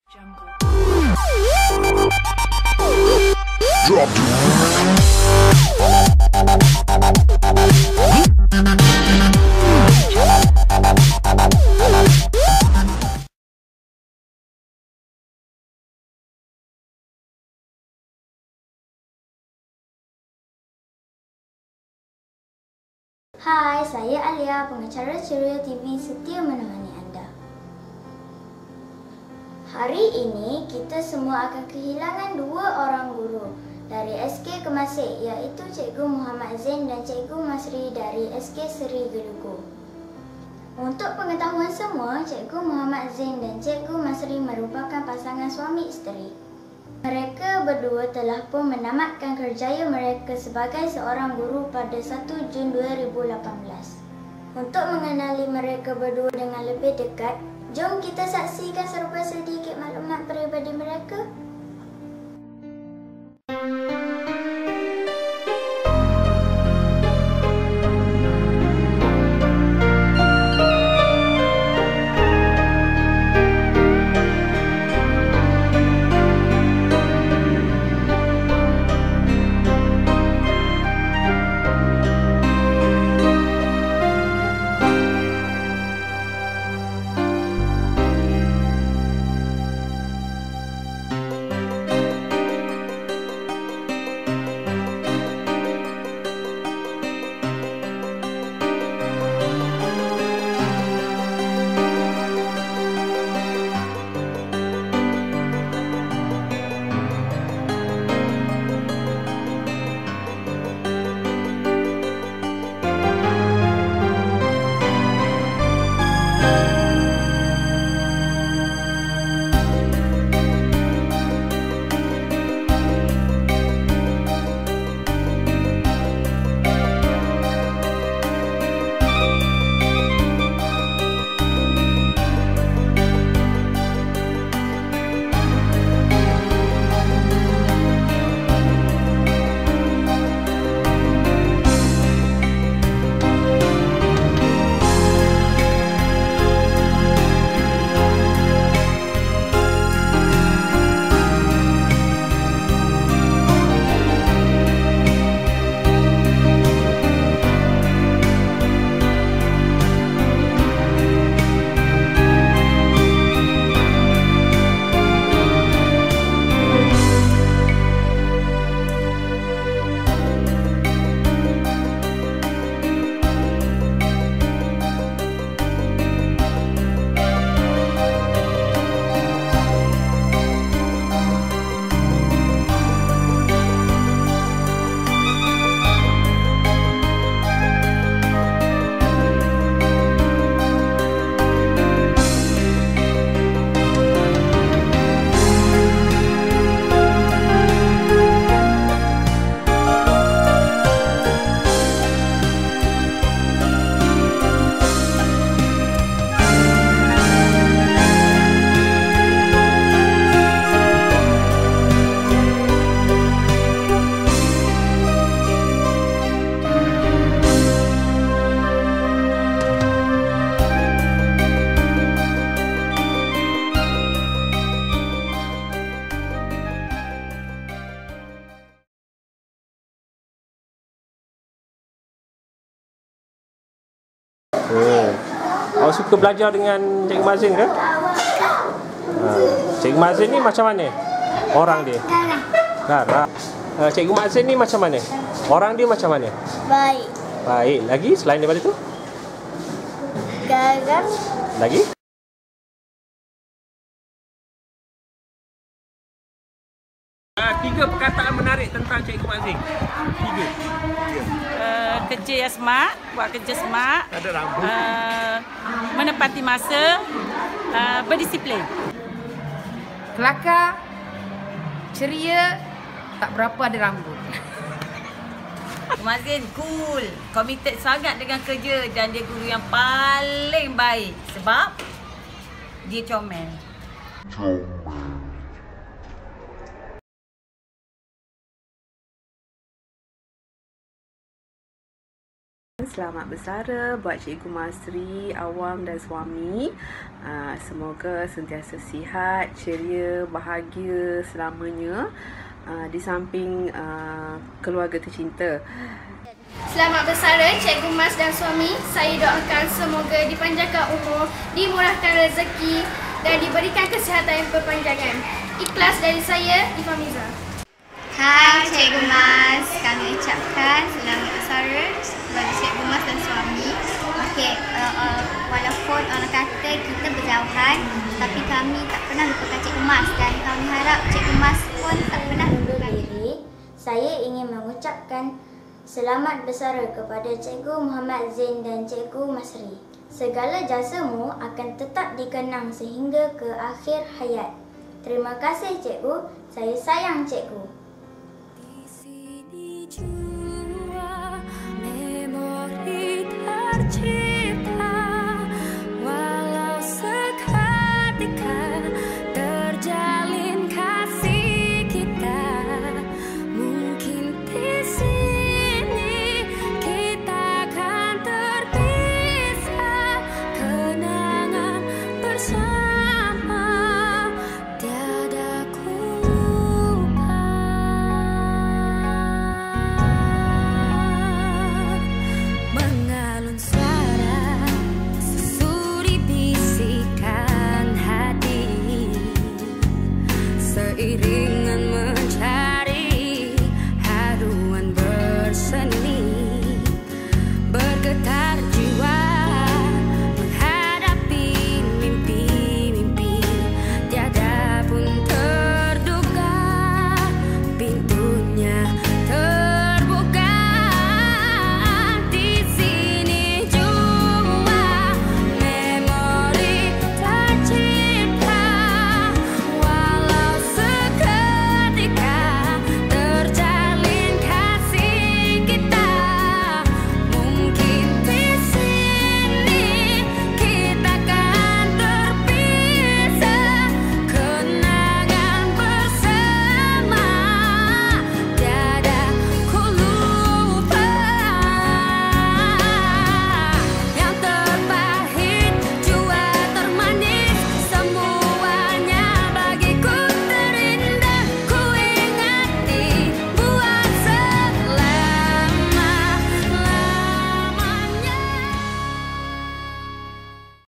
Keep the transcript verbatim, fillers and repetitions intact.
Hai, saya Alia, pengacara Ceria T V setia menemani anda. Hari ini, kita semua akan kehilangan dua orang guru dari S K Kemasik, iaitu Cikgu Muhammad Zain dan Cikgu Masri dari S K Seri Gelugu. Untuk pengetahuan semua, Cikgu Muhammad Zain dan Cikgu Masri merupakan pasangan suami isteri. Mereka berdua telah pun menamatkan kerjaya mereka sebagai seorang guru pada satu Jun dua ribu lapan belas. Untuk mengenali mereka berdua dengan lebih dekat, jom kita saksikan serba sedikit maklumat peribadi mereka. Hmm. Awak suka belajar dengan Cikgu Mazin ke? Ha. Cikgu Mazin ni macam mana? Orang dia? Garang. Ha. Cikgu Mazin ni macam mana? Orang dia macam mana? Baik. Baik. Lagi selain daripada tu? Garang. Lagi? Tiga perkataan menarik tentang Cikgu Mazin. Tiga. Uh, kerja yang smart, buat kerja smart. Ada rambut. Uh, menepati masa, uh, berdisiplin. Kelakar, ceria, tak berapa ada rambut. Mazin cool, committed sangat dengan kerja dan dia guru yang paling baik sebab dia comel. Comel. Selamat bersara buat Cikgu Masri, awam dan suami. Uh, semoga sentiasa sihat, ceria, bahagia selamanya uh, di samping uh, keluarga tercinta. Selamat bersara Cikgu Mas dan suami. Saya doakan semoga dipanjangkan umur, dimurahkan rezeki dan diberikan kesihatan yang berpanjangan. Ikhlas dari saya, Ifamiza. Hai Cikgu Mas, kami ucapkan selamat bersara bagi Cikgu Mas dan suami. Okey, uh, uh, walaupun orang kata kita berjauhan, tapi kami tak pernah lupakan Cikgu Mas dan kami harap Cikgu Mas pun tak pernah lupakan diri. Saya ingin mengucapkan selamat bersara kepada Cikgu Muhammad Zain dan Cikgu Masri. Segala jasamu akan tetap dikenang sehingga ke akhir hayat. Terima kasih Cikgu, saya sayang Cikgu. Di sini